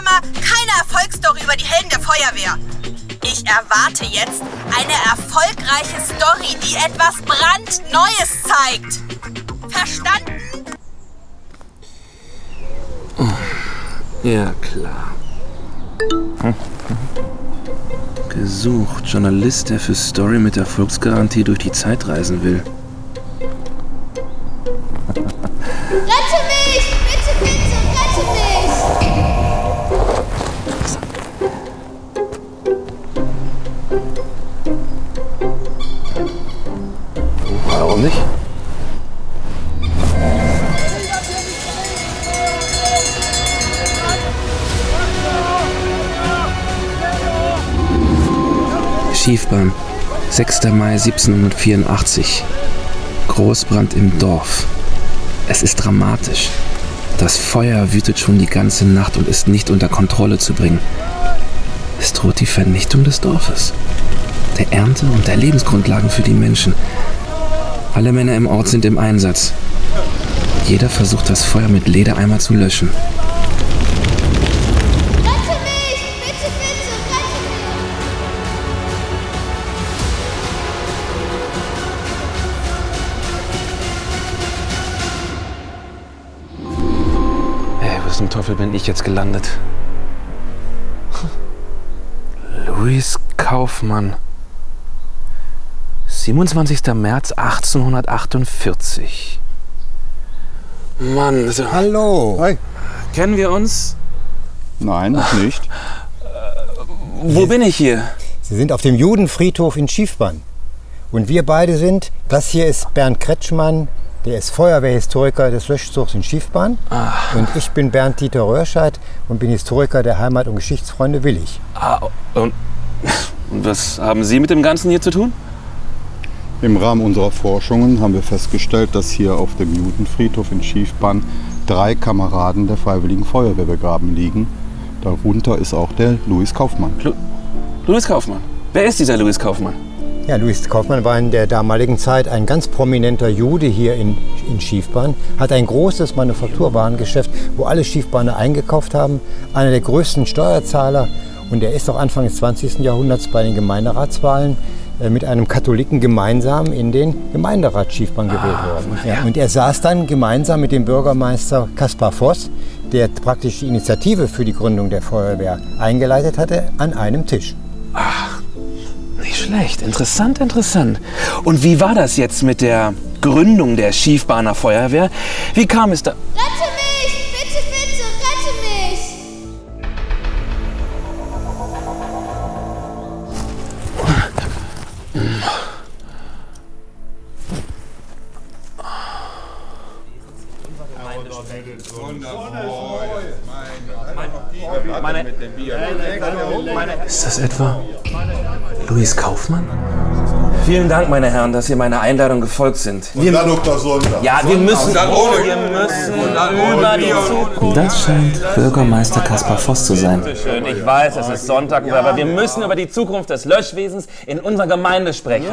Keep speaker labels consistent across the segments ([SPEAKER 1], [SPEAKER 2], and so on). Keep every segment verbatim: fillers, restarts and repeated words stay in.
[SPEAKER 1] Drama, keine Erfolgsstory über die Helden der Feuerwehr. Ich erwarte jetzt eine erfolgreiche Story, die etwas brandneues zeigt. Verstanden?
[SPEAKER 2] Ja, klar. Hm. Gesucht. Journalist, der für Story mit Erfolgsgarantie durch die Zeit reisen will.
[SPEAKER 3] Rette mich! Bitte, bitte, rette mich!
[SPEAKER 2] Warum nicht? Schiefbahn, sechster Mai siebzehnhundertvierundachtzig. Großbrand im Dorf. Es ist dramatisch. Das Feuer wütet schon die ganze Nacht und ist nicht unter Kontrolle zu bringen. Es droht die Vernichtung des Dorfes, der Ernte und der Lebensgrundlagen für die Menschen. Alle Männer im Ort sind im Einsatz. Jeder versucht, das Feuer mit Ledereimer zu löschen.
[SPEAKER 3] Rette mich! Bitte, bitte, rette mich!
[SPEAKER 2] Ey, wo zum Teufel bin ich jetzt gelandet? Louis Kaufmann. siebenundzwanzigster März achtzehnhundertachtundvierzig. Mann, also,
[SPEAKER 4] Hallo. Hi.
[SPEAKER 2] kennen wir uns?
[SPEAKER 4] Nein, noch nicht.
[SPEAKER 2] Wo bin ich hier?
[SPEAKER 5] Sie sind auf dem Judenfriedhof in Schiefbahn. Und wir beide sind, das hier ist Bernd Kretschmann, der ist Feuerwehrhistoriker des Löschzugs in Schiefbahn.
[SPEAKER 2] Ach.
[SPEAKER 5] Und ich bin Bernd Dieter Röhrscheid und bin Historiker der Heimat- und Geschichtsfreunde Willich.
[SPEAKER 2] Ah, und, und was haben Sie mit dem Ganzen hier zu tun?
[SPEAKER 4] Im Rahmen unserer Forschungen haben wir festgestellt, dass hier auf dem Judenfriedhof in Schiefbahn drei Kameraden der Freiwilligen Feuerwehr begraben liegen. Darunter ist auch der Louis Kaufmann.
[SPEAKER 2] Lu Louis Kaufmann. Wer ist dieser Louis Kaufmann?
[SPEAKER 5] Ja, Louis Kaufmann war in der damaligen Zeit ein ganz prominenter Jude hier in, in Schiefbahn, hat ein großes Manufakturwarengeschäft, wo alle Schiefbahner eingekauft haben, einer der größten Steuerzahler, und er ist auch Anfang des zwanzigsten Jahrhunderts bei den Gemeinderatswahlen äh, mit einem Katholiken gemeinsam in den Gemeinderat Schiefbahn gewählt
[SPEAKER 2] Ah,
[SPEAKER 5] worden.
[SPEAKER 2] ja.
[SPEAKER 5] Ja, und er saß dann gemeinsam mit dem Bürgermeister Kaspar Voss, der praktisch die Initiative für die Gründung der Feuerwehr eingeleitet hatte, an einem Tisch.
[SPEAKER 2] Ach, nicht schlecht. Interessant, interessant. Und wie war das jetzt mit der Gründung der Schiefbahner Feuerwehr? Wie kam es da?
[SPEAKER 3] Rette mich! Bitte, bitte, rette mich!
[SPEAKER 2] Ist das etwa Louis Kaufmann? Vielen Dank, meine Herren, dass ihr meiner Einladung gefolgt sind.
[SPEAKER 6] Und dann noch der Sonntag.
[SPEAKER 2] Ja, wir müssen,
[SPEAKER 6] dann ohne-
[SPEAKER 2] wir müssen
[SPEAKER 6] und dann ohne
[SPEAKER 2] über die
[SPEAKER 6] Bier.
[SPEAKER 2] Zukunft. Das scheint Bürgermeister Kaspar Voss zu sein.
[SPEAKER 7] Schön, ich weiß, es ist Sonntag, aber wir müssen über die Zukunft des Löschwesens in unserer Gemeinde sprechen.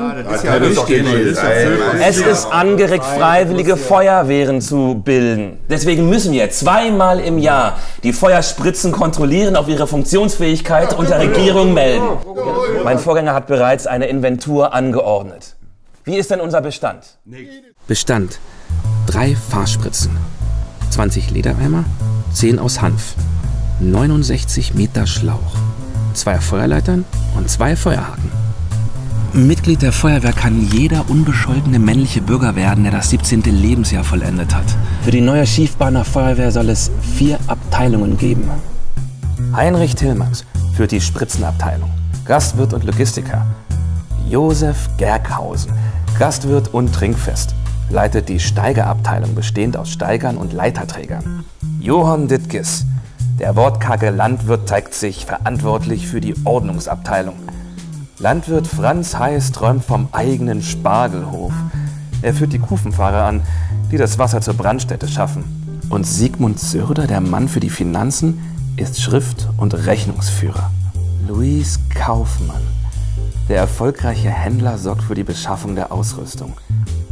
[SPEAKER 7] Es ist angeregt, freiwillige Feuerwehren zu bilden. Deswegen müssen wir zweimal im Jahr die Feuerspritzen kontrollieren, auf ihre Funktionsfähigkeit und der Regierung melden. Mein Vorgänger hat bereits eine Inventur angeordnet. Wie ist denn unser Bestand?
[SPEAKER 2] Bestand: drei Fahrspritzen, zwanzig Ledereimer, zehn aus Hanf, neunundsechzig Meter Schlauch, zwei Feuerleitern und zwei Feuerhaken. Mitglied der Feuerwehr kann jeder unbescholtene männliche Bürger werden, der das siebzehnte Lebensjahr vollendet hat. Für die neue Schiefbahner Feuerwehr soll es vier Abteilungen geben. Heinrich Tillmanns führt die Spritzenabteilung, Gastwirt und Logistiker. Josef Gerkhausen, Gastwirt und Trinkfest, leitet die Steigerabteilung, bestehend aus Steigern und Leiterträgern. Johann Dittges, der wortkarge Landwirt, zeigt sich verantwortlich für die Ordnungsabteilung. Landwirt Franz Heiß träumt vom eigenen Spargelhof. Er führt die Kufenfahrer an, die das Wasser zur Brandstätte schaffen. Und Sigmund Sörder, der Mann für die Finanzen, ist Schrift- und Rechnungsführer. Louis Kaufmann, der erfolgreiche Händler, sorgt für die Beschaffung der Ausrüstung.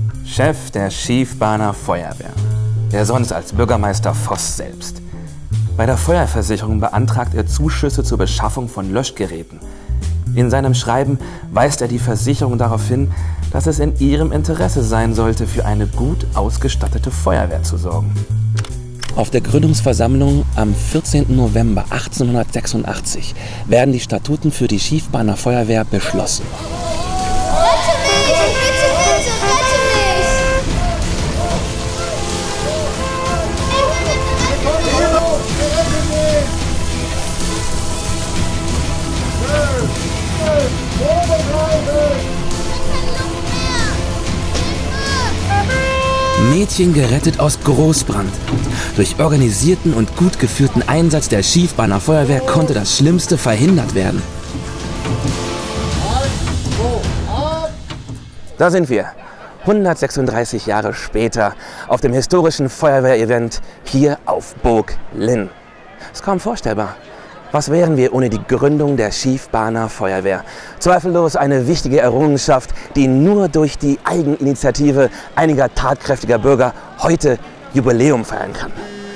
[SPEAKER 2] Chef der Schiefbahner Feuerwehr, der sonst als Bürgermeister Voss selbst. Bei der Feuerversicherung beantragt er Zuschüsse zur Beschaffung von Löschgeräten. In seinem Schreiben weist er die Versicherung darauf hin, dass es in ihrem Interesse sein sollte, für eine gut ausgestattete Feuerwehr zu sorgen. Auf der Gründungsversammlung am vierzehnten November achtzehnhundertsechsundachtzig werden die Statuten für die Schiefbahner Feuerwehr beschlossen.
[SPEAKER 3] Rette mich! Bitte, bitte, rette mich!
[SPEAKER 2] Mädchen gerettet aus Großbrand. Durch organisierten und gut geführten Einsatz der Schiefbahner Feuerwehr konnte das Schlimmste verhindert werden. Da sind wir, hundertsechsunddreißig Jahre später, auf dem historischen Feuerwehrevent hier auf Burg Linn. Ist kaum vorstellbar. Was wären wir ohne die Gründung der Schiefbahner Feuerwehr? Zweifellos eine wichtige Errungenschaft, die nur durch die Eigeninitiative einiger tatkräftiger Bürger heute Jubiläum feiern kann.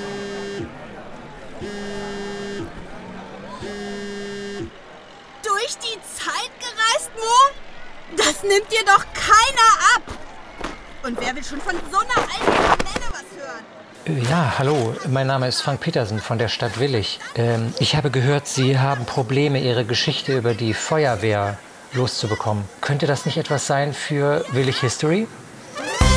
[SPEAKER 1] Durch die Zeit gereist, Mo? Das nimmt dir doch keiner ab. Und wer will schon von so einer alten Kamelle was hören?
[SPEAKER 6] Ja, hallo, mein Name ist Frank Petersen von der Stadt Willich. Ähm, ich habe gehört, Sie haben Probleme, Ihre Geschichte über die Feuerwehr loszubekommen. Könnte das nicht etwas sein für Willich History?